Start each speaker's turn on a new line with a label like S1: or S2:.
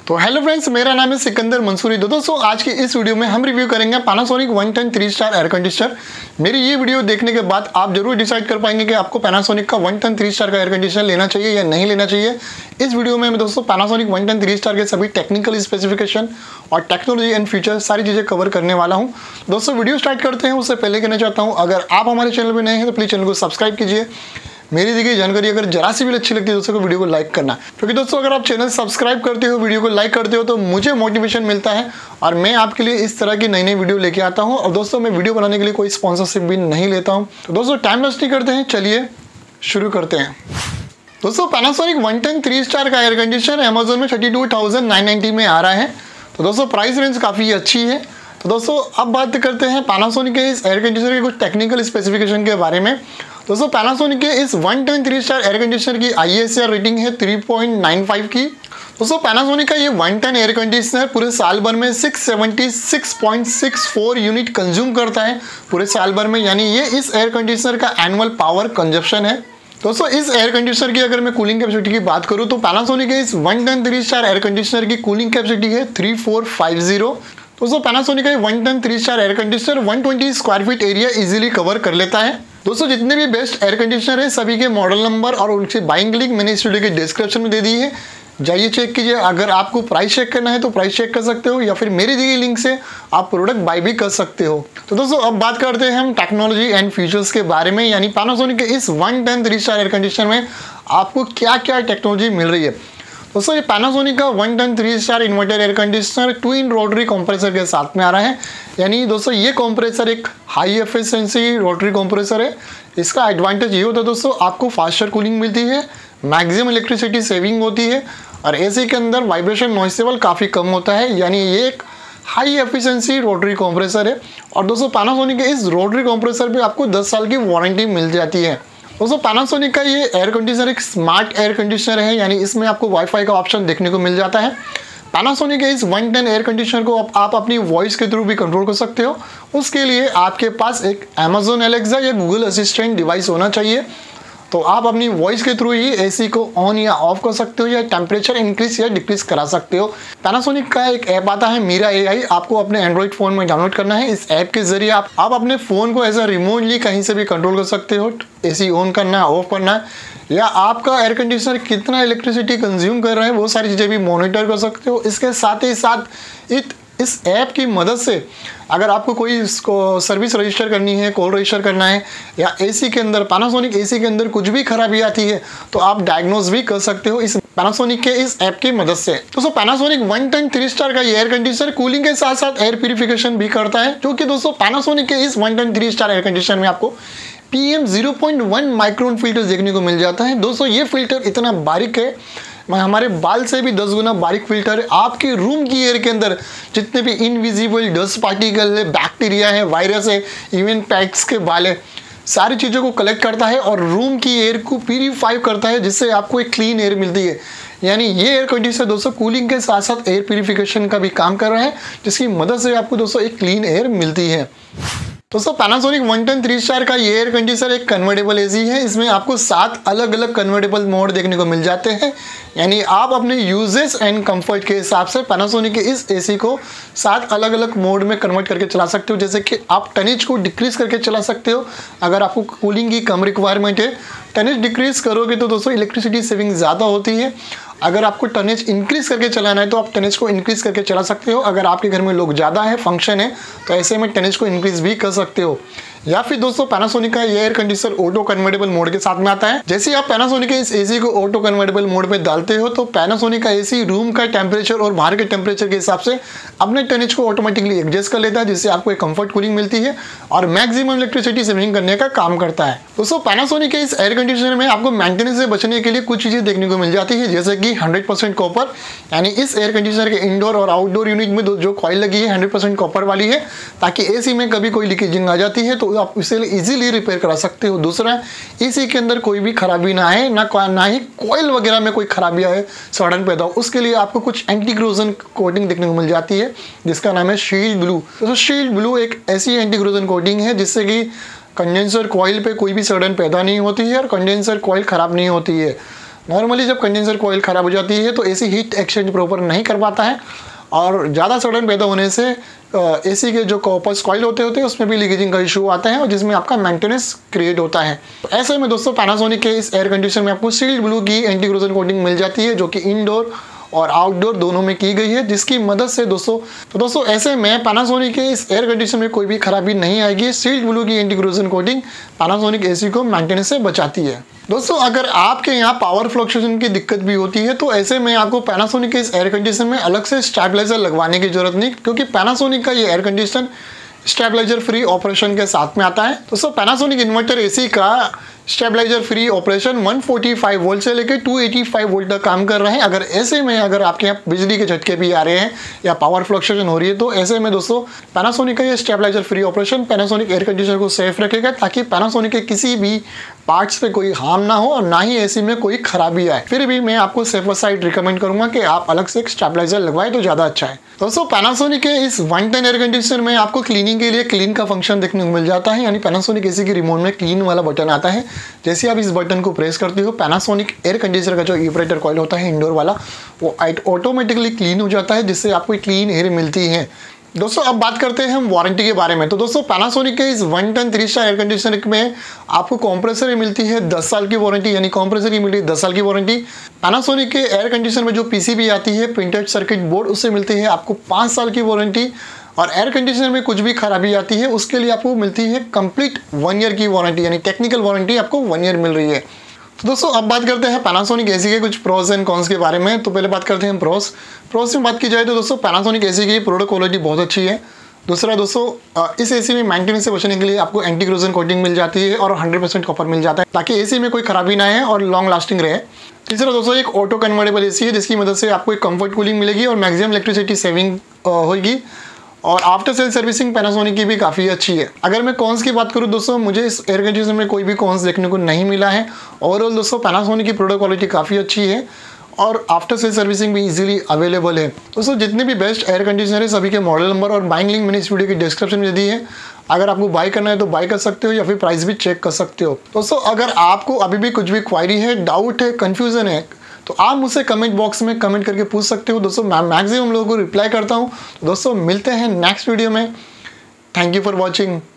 S1: तो hello friends, मेरा नाम है सिकंदर मंसूरी। दोस्तों आज की इस वीडियो में हम रिव्यू करेंगे Panasonic 1 ton 3 star air conditioner. मेरी ये वीडियो देखने के बाद आप जरूर डिसाइड कर पाएंगे कि आपको पैनासोनिक का 1 टन 3 स्टार का एयर कंडीशनर लेना चाहिए या नहीं लेना चाहिए। इस वीडियो में मैं दोस्तों पैनासोनिक 1 टन 3 स्टार के सभी टेक्निकल स्पेसिफिकेशन और टेक्नोलॉजी एंड फीचर सारी चीज़ें कवर करने वाला हूँ। दोस्तों वीडियो स्टार्ट करते हैं उससे पहले कहना चाहता हूँ, अगर आप हमारे चैनल पर नए हैं तो प्लीज़ चैनल को सब्सक्राइब कीजिए। मेरी दी गई जानकारी अगर जरा सी भी अच्छी लगती है दोस्तों को वीडियो को लाइक करना, क्योंकि दोस्तों अगर आप चैनल सब्सक्राइब करते हो, वीडियो को लाइक करते हो तो मुझे मोटिवेशन मिलता है और मैं आपके लिए इस तरह की नई नई वीडियो लेके आता हूं। और दोस्तों मैं वीडियो बनाने के लिए कोई स्पॉन्सरशिप भी नहीं लेता हूं। तो दोस्तों टाइम वेस्ट नहीं करते हैं, चलिए शुरू करते हैं। दोस्तों पैनासोनिक 1 टन 3 स्टार का एयर कंडीशनर अमेजोन में 32,990 में आ रहा है। तो दोस्तों प्राइस रेंज काफ़ी अच्छी है। तो दोस्तों अब बात करते हैं पैनासोनिक के इस एयर कंडीशनर के कुछ टेक्निकल स्पेसिफिकेशन के बारे में। दोस्तों पैनासोनिक के इस 1 टन 3 स्टार एयर कंडीशनर की ISR रेटिंग है 3.95 की। दोस्तों पैनासोनिक का ये 1 टन एयर कंडीशनर पूरे साल भर में 676.64 यूनिट कंज्यूम करता है पूरे साल भर में, यानी ये इस एयर कंडीशनर का एनुअल पावर कंजप्शन है। दोस्तों इस एयर कंडीशनर की अगर मैं कूलिंग कैपेसिटी की बात करूं तो पैनासोनिक के इस 1 टन 3 स्टार एयर कंडीशनर की कूलिंग कैपेसिटी है 3450। दोस्तों पैनासोनिक का 1 ton 3 star air conditioner 120 square feet area easily cover कर लेता है। दोस्तों जितने भी बेस्ट एयर कंडीशनर है सभी के मॉडल नंबर और उनकी बाइंग लिंक मैंने इस वीडियो के डिस्क्रिप्शन में दे दी है, जाइए चेक कीजिए। अगर आपको प्राइस चेक करना है तो प्राइस चेक कर सकते हो या फिर मेरी दी गई लिंक से आप प्रोडक्ट बाय भी कर सकते हो। तो दोस्तों अब बात करते हैं हम टेक्नोलॉजी एंड फीचर्स के बारे में, यानी पैनासोनिक के इस 1 टन 3 स्टार एयर कंडीशनर में आपको क्या क्या टेक्नोलॉजी मिल रही है। दोस्तों ये पैनासोनिक का 1 ton 3 star inverter air conditioner twin rotary compressor के साथ में आ रहा है। यानी दोस्तों ये कंप्रेसर एक हाई एफिशिएंसी रोटरी कंप्रेसर है। इसका एडवांटेज ये होता है दोस्तों, आपको फास्टर कूलिंग मिलती है, मैक्सिमम इलेक्ट्रिसिटी सेविंग होती है और एसी के अंदर वाइब्रेशन नॉइस लेवल काफ़ी कम होता है। यानी ये एक हाई एफिशिएंसी रोटरी कंप्रेसर है। और दोस्तों पैनासोनिक के इस रोटरी कंप्रेसर पे आपको 10 साल की वारंटी मिल जाती है। दोस्तों पैनासोनिक का ये एयर कंडीशनर एक स्मार्ट एयर कंडीशनर है, यानी इसमें आपको वाईफाई का ऑप्शन देखने को मिल जाता है। पैनासोनिक के इस 1 टन एयर कंडीशनर को आप अपनी वॉइस के थ्रू भी कंट्रोल कर सकते हो। उसके लिए आपके पास एक अमेजोन एलेक्सा या गूगल असिस्टेंट डिवाइस होना चाहिए। तो आप अपनी वॉइस के थ्रू ही एसी को ऑन या ऑफ कर सकते हो या टेम्परेचर इंक्रीज या डिक्रीज करा सकते हो। पैनासोनिक का एक ऐप आता है मीरा AI, आपको अपने एंड्रॉइड फ़ोन में डाउनलोड करना है। इस ऐप के जरिए आप अपने फ़ोन को ऐसा रिमोटली कहीं से भी कंट्रोल कर सकते हो। एसी ऑन करना है, ऑफ करना है, या आपका एयर कंडीशनर कितना इलेक्ट्रिसिटी कंज्यूम कर रहा है वो सारी चीज़ें भी मॉनिटर कर सकते हो। इसके साथ ही साथ इस ऐप की मदद से अगर आपको कोई इसको सर्विस रजिस्टर करनी है, कॉल रजिस्टर करना है, या एसी के अंदर पैनासोनिक एसी के अंदर कुछ भी खराबी आती है तो आप डायग्नोज भी कर सकते हो इस पैनासोनिक के इस ऐप की मदद से। दोस्तों पैनासोनिक 1 टन 3 स्टार का ये एयर कंडीशनर कूलिंग के साथ साथ एयर प्यूरिफिकेशन भी करता है, जो कि दोस्तों पैनासोनिक के इस 1 टन 3 स्टार एयर कंडीशनर में आपको PM 0.1 माइक्रोन फिल्टर देखने को मिल जाता है। दोस्तों ये फिल्टर इतना बारीक है, हमारे बाल से भी 10 गुना बारीक फिल्टर है। आपके रूम की एयर के अंदर जितने भी इनविजिबल डस्ट पार्टिकल है, बैक्टीरिया है, वायरस है, इवन पैक्स के बाल है, सारी चीज़ों को कलेक्ट करता है और रूम की एयर को प्यूरीफाई करता है, जिससे आपको एक क्लीन एयर मिलती है। यानी ये एयर कंडीशनर दोस्तों कूलिंग के साथ साथ एयर प्यूरिफिकेशन का भी काम कर रहा है, जिसकी मदद से आपको दोस्तों एक क्लीन एयर मिलती है। दोस्तों पैनासोनिक 1 टन 3 स्टार का ये एयर कंडीशनर एक कन्वर्टेबल एसी है। इसमें आपको 7 अलग अलग कन्वर्टेबल मोड देखने को मिल जाते हैं। यानी आप अपने यूजेस एंड कंफर्ट के हिसाब से पैनासोनिक के इस एसी को 7 अलग अलग मोड में कन्वर्ट करके चला सकते हो। जैसे कि आप टनेज को डिक्रीज करके चला सकते हो, अगर आपको कूलिंग की कम रिक्वायरमेंट है। टनेज डिक्रीज करोगे तो दोस्तों इलेक्ट्रिसिटी सेविंग ज़्यादा होती है। अगर आपको टनेज इंक्रीज करके चलाना है तो आप टनेज को इंक्रीज करके चला सकते हो। अगर आपके घर में लोग ज़्यादा है, फंक्शन है, तो ऐसे में टनेज को इंक्रीज भी कर सकते हो। या फिर दोस्तों पैनासोनिक का ये air conditioner auto convertible mode के साथ में आता है। जैसे ही आप पैनासोनिक के इस एसी को ऑटो कन्वर्टेबल मोड पे डालते हो तो पैनासोनिक का एसी रूम का टेम्परेचर और बाहर के टेम्परेचर के हिसाब से अपने टनेज को ऑटोमेटिकली एडजस्ट कर लेता है, जिससे आपको एक कंफर्ट कूलिंग मिलती है और मैक्सिमम इलेक्ट्रिसिटी सेविंग करने का काम करता है। दोस्तों पैनासोनिक के इस एयर कंडीशनर में आपको मेंटेनेंस से बचने के लिए कुछ चीज़ें देखने को मिल जाती है, जैसे कि 100% कॉपर। यानी इस एयर कंडीशनर के इंडोर और आउटडोर यूनिट में जो कॉइल लगी है 100% कॉपर वाली है, ताकि एसी में कभी कोई लीकेजिंग आ जाती है तो आप इसे इजीली रिपेयर करा सकते हो। दूसरा, एसी के अंदर कोई भी खराबी ना आए, ना ही कॉइल वगैरह में कोई खराबी आए, सड़न पैदा हो, उसके लिए आपको कुछ एंटी क्रोजन कोटिंग देखने को मिल जाती है, जिसका नाम है शील्ड ब्लू। तो शील्ड ब्लू एक ऐसी एंटी क्रोजन कोटिंग है जिससे कि कंडेंसर कॉइल पे कोई भी सड़न पैदा नहीं होती है और कंडेंसर कॉइल खराब नहीं होती है। नॉर्मली जब कंडेंसर कॉइल ख़राब हो जाती है तो एसी हीट एक्सचेंज प्रॉपर नहीं कर पाता है और ज़्यादा सड़न पैदा होने से एसी के जो कॉपर्स कॉइल होते हैं उसमें भी लीकेजिंग का इशू आता है और जिसमें आपका मेंटेनेंस क्रिएट होता है। ऐसे में दोस्तों पैनासोनिक के इस एयर कंडीशनर में आपको सील्ड ब्लू की एंटी कोरोजन कोटिंग मिल जाती है जो कि इंडोर और आउटडोर दोनों में की गई है, जिसकी मदद से दोस्तों ऐसे में पैनासोनिक के इस एयर कंडीशनर में कोई भी खराबी नहीं आएगी। सील्ड ब्लू की anti corrosion coating Panasonic AC को मेंटेनेंस से बचाती है। दोस्तों अगर आपके यहाँ पावर फ्लक्चुएशन की दिक्कत भी होती है तो ऐसे में आपको पैनासोनिक के इस एयर कंडीशनर में अलग से स्टेबलाइजर लगवाने की जरूरत नहीं, क्योंकि पैनासोनिक का ये air conditioner stabiliser free operation के साथ में आता है। दोस्तों पैनासोनिक इन्वर्टर एसी का स्टेबलाइजर फ्री ऑपरेशन 145 वोल्ट से लेकर 285 वोल्ट तक काम कर रहे हैं। अगर ऐसे में अगर आपके यहाँ बिजली के झटके भी आ रहे हैं या पावर फ्लक्चुएशन हो रही है तो ऐसे में दोस्तों पैनासोनिक का ये stabiliser free operation Panasonic air conditioner को सेफ रखेगा, ताकि पैनासोनिक के किसी भी पार्ट्स पे कोई हार्म ना हो और ना ही एसी में कोई खराबी आए। फिर भी मैं आपको सेफर साइड रिकमेंड करूंगा कि आप अलग से एक स्टेबलाइजर लगवाएं तो ज़्यादा अच्छा है। दोस्तों पैनासोनिक के इस 110 एयर कंडीशनर में आपको क्लीनिंग के लिए क्लीन का फंक्शन देखने को मिल जाता है, यानी पैनासोनिक एसी के रिमोट में क्लीन वाला बटन आता है। जैसे आप इस बटन को प्रेस करते हो पैनासोनिक एयर कंडीशनर का जो इवेपोरेटर कॉइल होता है इंडोर वाला वो ऑटोमेटिकली क्लीन हो जाता है, जिससे आपको क्लीन एयर मिलती है। दोस्तों अब बात करते हैं हम वारंटी के बारे में। तो दोस्तों पैनासोनिक के इस 110 3 स्टार एयर कंडीशनर में आपको कंप्रेसर में मिलती है 10 साल की वारंटी, यानी कंप्रेसर की मिलती है 10 साल की वारंटी। पैनासोनिक के एयर कंडीशनर में जो पीसीबी आती है प्रिंटेड सर्किट बोर्ड, उससे मिलती है आपको 5 साल की वारंटी। और एयर कंडीशनर में कुछ भी खराबी आती है उसके लिए आपको मिलती है कंप्लीट 1 ईयर की वारंटी, यानी टेक्निकल वारंटी आपको 1 ईयर मिल रही है। तो दोस्तों अब बात करते हैं पैनासोनिक एसी के कुछ प्रोस एंड कॉन्स के बारे में। तो पहले बात करते हैं प्रोस में बात की जाए तो दोस्तों पैनासोनिक एसी की प्रोडक्ट क्वालिटी बहुत अच्छी है। दूसरा दोस्तों इस एसी में मेंटेनेंस से बचने के लिए आपको एंटी कोरोजन कोटिंग मिल जाती है और 100% कॉपर मिल जाता है, ताकि एसी में कोई खराबी ना है और लॉन्ग लास्टिंग रहे। तीसरा दोस्तों एक ऑटो कन्वर्टेबल एसी है, जिसकी मदद से आपको एक कंफर्ट कूलिंग मिलेगी और मैक्सिमम इलेक्ट्रिसिटी सेविंग होगी। और आफ्टर सेल सर्विसिंग पैनासोनिक की भी काफ़ी अच्छी है। अगर मैं कॉन्स की बात करूं दोस्तों, मुझे इस एयर कंडीशनर में कोई भी कॉन्स देखने को नहीं मिला है। ओवरऑल दोस्तों पैनासोनिक की प्रोडक्ट क्वालिटी काफ़ी अच्छी है और आफ्टर सेल सर्विसिंग भी इजीली अवेलेबल है। दोस्तों जितने भी बेस्ट एयर कंडीशनर है सभी के मॉडल नंबर और बाइंग लिंक मैंने इस वीडियो की डिस्क्रिप्शन में दी है। अगर आपको बाय करना है तो बाय कर सकते हो या फिर प्राइस भी चेक कर सकते हो। दोस्तों अगर आपको अभी भी कुछ भी क्वायरी है, डाउट है, कन्फ्यूजन है तो आप मुझसे कमेंट बॉक्स में कमेंट करके पूछ सकते हो। दोस्तों मैं मैक्सिमम लोगों को रिप्लाई करता हूँ। दोस्तों मिलते हैं नेक्स्ट वीडियो में। Thank you for watching.